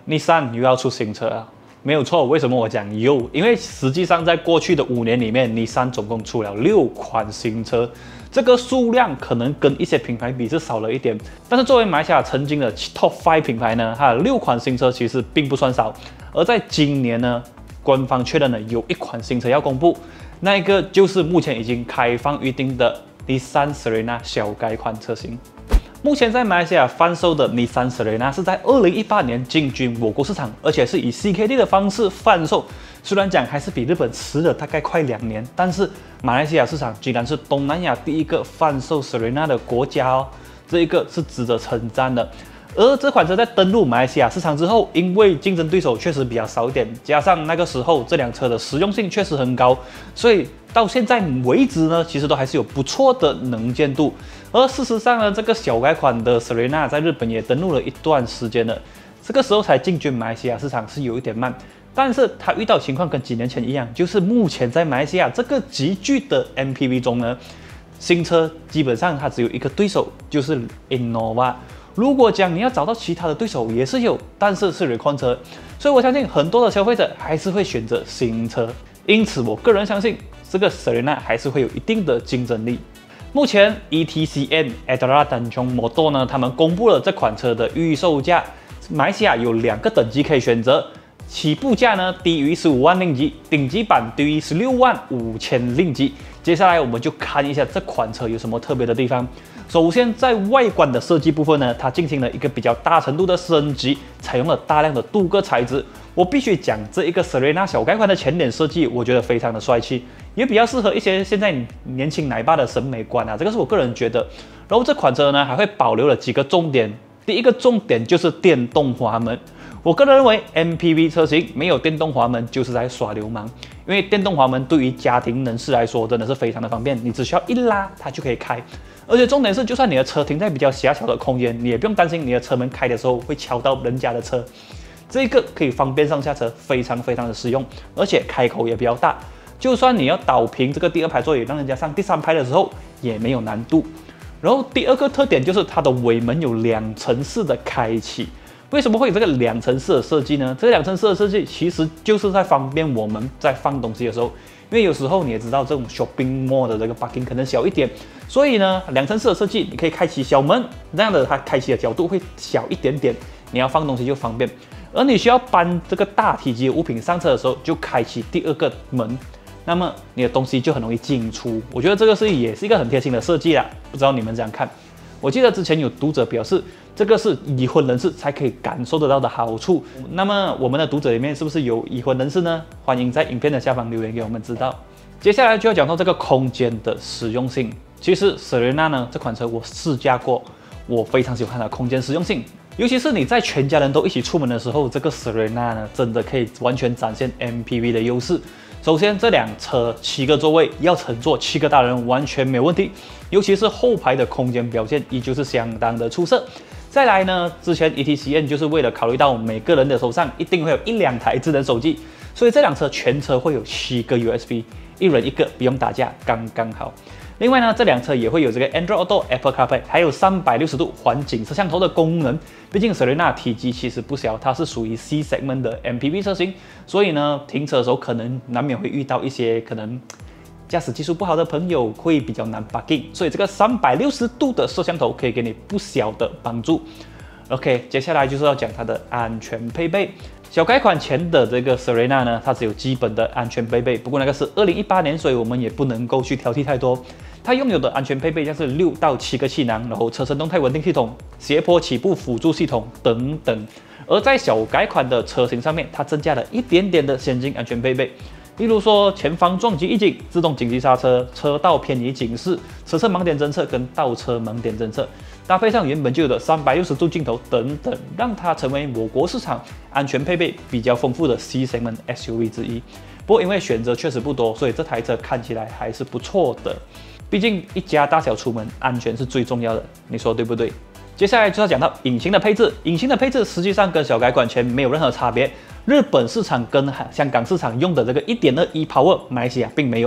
日产又要出新车啊？没有错，为什么我讲又？因为实际上在过去的5年里面，日产总共出了6款新车，这个数量可能跟一些品牌比是少了一点，但是作为马来西亚曾经的 Top 5品牌呢，它的6款新车其实并不算少。而在今年呢，官方确认了有1款新车要公布，那一个就是目前已经开放预定的日产 Serena 小改款车型。目前在马来西亚贩售的日产 Serena 是在2018年进军我国市场，而且是以 CKD 的方式贩售。虽然讲还是比日本迟了大概快2年，但是马来西亚市场居然是东南亚第一个贩售 Serena 的国家哦，这一个是值得称赞的。而这款车在登陆马来西亚市场之后，因为竞争对手确实比较少一点，加上那个时候这辆车的实用性确实很高，所以到现在为止呢，其实都还是有不错的能见度。而事实上呢，这个小改款的 Serena 在日本也登陆了一段时间了，这个时候才进军马来西亚市场是有一点慢。但是它遇到情况跟几年前一样，就是目前在马来西亚这个集聚的 MPV 中呢，新车基本上它只有一个对手，就是 Innova。如果讲你要找到其他的对手也是有，但是是 Recon 车，所以我相信很多的消费者还是会选择新车。因此，我个人相信这个 Serena 还是会有一定的竞争力。目前 ETCN Adara Tanjung Motor 呢，他们公布了这款车的预售价，马来西亚有2个等级可以选择。起步价呢低于15万令吉，顶级版低于16万5千令吉。接下来我们就看一下这款车有什么特别的地方。首先在外观的设计部分呢，它进行了一个比较大程度的升级，采用了大量的镀铬材质。我必须讲这一个 Serena 小改款的前脸设计，我觉得非常的帅气，也比较适合一些现在年轻奶爸的审美观啊，这个是我个人觉得。然后这款车呢还会保留了几个重点，第一个重点就是电动滑门。我个人认为 MPV 车型没有电动滑门就是在耍流氓，因为电动滑门对于家庭人士来说真的是非常的方便，你只需要一拉它就可以开，而且重点是就算你的车停在比较狭小的空间，你也不用担心你的车门开的时候会敲到人家的车，这个可以方便上下车，非常的实用，而且开口也比较大，就算你要倒平这个第2排座椅让人家上第3排的时候也没有难度。然后第2个特点就是它的尾门有2层式的开启。为什么会有这个2层式的设计呢？这个2层式的设计其实就是在方便我们在放东西的时候，因为有时候你也知道这种 shopping mall 的这个 parking 可能小一点，所以呢2层式的设计你可以开启小门，这样的它开启的角度会小一点点，你要放东西就方便。而你需要搬这个大体积的物品上车的时候，就开启第2个门，那么你的东西就很容易进出。我觉得这个也是一个很贴心的设计啦，不知道你们怎样看？我记得之前有读者表示，这个是已婚人士才可以感受得到的好处。那么我们的读者里面是不是有已婚人士呢？欢迎在影片的下方留言给我们知道。接下来就要讲到这个空间的实用性。其实 Serena 呢这款车我试驾过，我非常喜欢它的空间实用性。尤其是你在全家人都一起出门的时候，这个 Serena 呢真的可以完全展现 MPV 的优势。首先，这辆车7个座位要乘坐7个大人完全没有问题，尤其是后排的空间表现依旧是相当的出色。再来呢，之前 ETCN 就是为了考虑到每个人的手上一定会有1-2台智能手机，所以这辆车全车会有7个 USB， 一人1个，不用打架，刚刚好。另外呢，这辆车也会有这个 Android Auto、Apple CarPlay， 还有360度环景摄像头的功能。毕竟 Serena 体积其实不小，它是属于 C segment 的 MPV 车型，所以呢，停车的时候可能难免会遇到一些可能驾驶技术不好的朋友会比较难 parking， 所以这个360度的摄像头可以给你不小的帮助。OK， 接下来就是要讲它的安全配备。小改款前的这个 Serena 呢，它只有基本的安全配备，不过那个是2018年，所以我们也不能够去挑剔太多。它拥有的安全配备像是6到7个气囊，然后车身动态稳定系统、斜坡起步辅助系统等等。而在小改款的车型上面，它增加了一点点的先进安全配备，例如说前方撞击预警、自动紧急刹车、车道偏移警示、车侧盲点侦测跟倒车盲点侦测，搭配上原本就有的360度镜头等等，让它成为我国市场安全配备比较丰富的 C segment SUV 之一。不过因为选择确实不多，所以这台车看起来还是不错的。毕竟一家大小出门，安全是最重要的，你说对不对？接下来就要讲到引擎的配置。引擎的配置实际上跟小改款前没有任何差别。日本市场跟香港市场用的这个 1.2 E Power， 马来西亚并没有。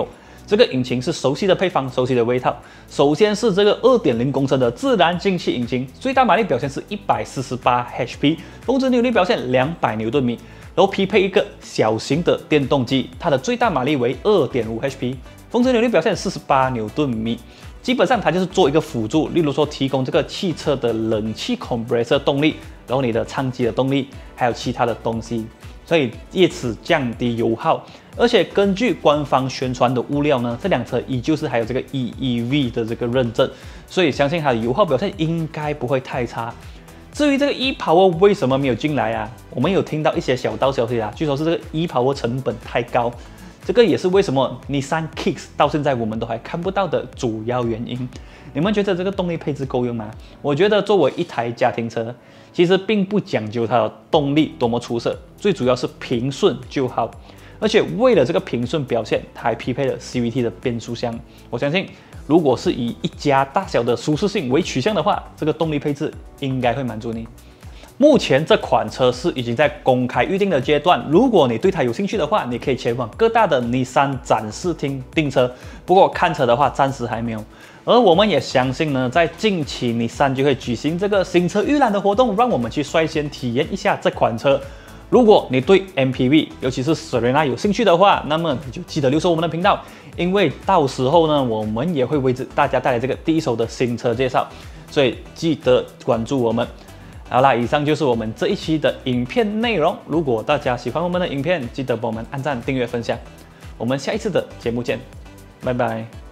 这个引擎是熟悉的配方，熟悉的味道。首先是这个2.0公升的自然进气引擎，最大马力表现是148 HP， 峰值扭力表现200牛顿米。然后匹配一个小型的电动机，它的最大马力为2.5 HP， 峰值扭力表现48牛顿米。基本上它就是做一个辅助，例如说提供这个汽车的冷气 compressor 动力，然后你的舱机的动力，还有其他的东西，所以借此降低油耗。而且根据官方宣传的物料呢，这辆车依旧是还有这个 EEV 的这个认证，所以相信它的油耗表现应该不会太差。至于这个 ePower 为什么没有进来啊？我们有听到一些小道消息啊，据说是这个 ePower 成本太高。这个也是为什么 Nissan Kicks 到现在我们都还看不到的主要原因。你们觉得这个动力配置够用吗？我觉得作为一台家庭车，其实并不讲究它的动力多么出色，最主要是平顺就好。而且为了这个平顺表现，它还匹配了 CVT 的变速箱。我相信，如果是以一家大小的舒适性为取向的话，这个动力配置应该会满足你。目前这款车是已经在公开预定的阶段，如果你对它有兴趣的话，你可以前往各大的 Nissan 展示厅订车。不过看车的话，暂时还没有。而我们也相信呢，在近期Nissan就会举行这个新车预览的活动，让我们去率先体验一下这款车。如果你对 MPV， 尤其是 Serena 有兴趣的话，那么你就记得留守我们的频道，因为到时候呢，我们也会为大家带来这个第一手的新车介绍，所以记得关注我们。好啦，以上就是我们这一期的影片内容。如果大家喜欢我们的影片，记得帮我们按赞、订阅、分享。我们下一次的节目见，拜拜。